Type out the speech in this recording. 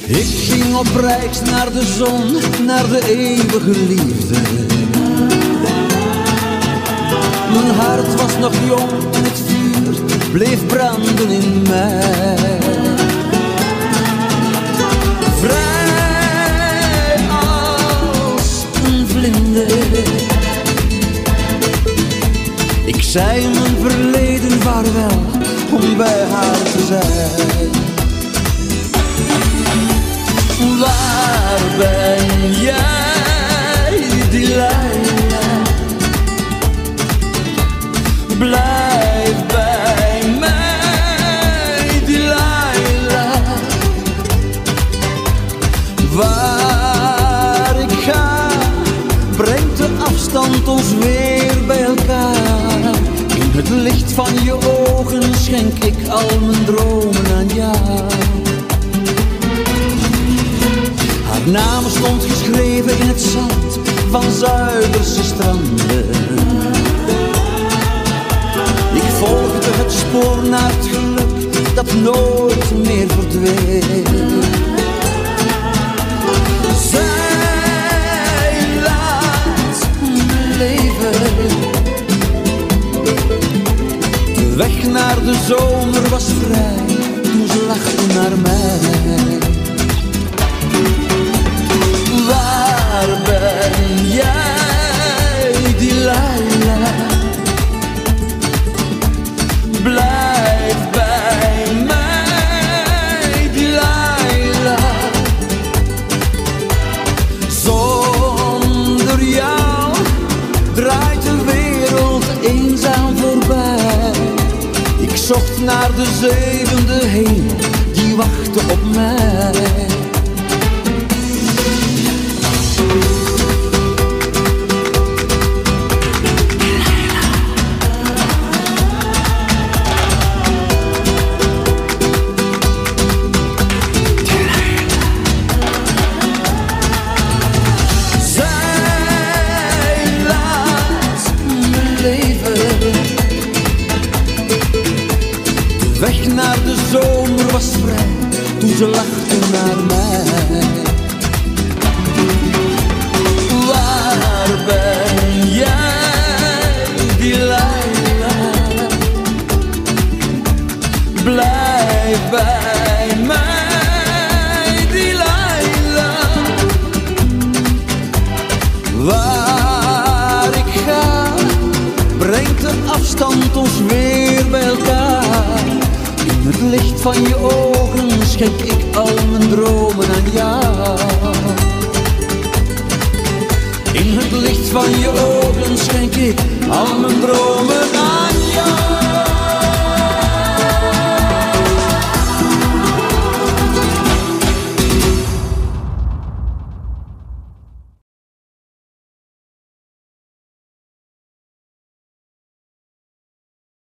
Ik ging op reis naar de zon, naar de eeuwige liefde. Mijn hart was nog jong en het vuur bleef branden in mij. Vrij als een vlinder. Ik zei mijn verleden vaarwel om bij haar te zijn. Waar ben jij, Delilah? Blijf bij mij, Delilah. Waar ik ga, brengt de afstand ons weer bij elkaar. In het licht van je ogen schenk ik al mijn dromen aan jou. Haar naam stond geschreven in het zand van Zuiderse stranden. Ik volgde het spoor naar het geluk dat nooit meer verdween. Zij laat me leven. De weg naar de zomer was vrij toen ze lachte naar mij. Waar ben jij, Delilah? Blijf bij mij, Delilah. Zonder jou draait de wereld eenzaam voorbij. Ik zocht naar de zevende hemel, die wachtte op mij. De weg naar de zomer was vrij toen ze lachte naar mij. Waar ben jij, Delilah? Blijf bij mij, Delilah. Waar ik ga, brengt de afstand ons weer bij elkaar. In het licht van je ogen schenk ik al mijn dromen aan jou. In het licht van je ogen schenk ik al mijn dromen aan jou.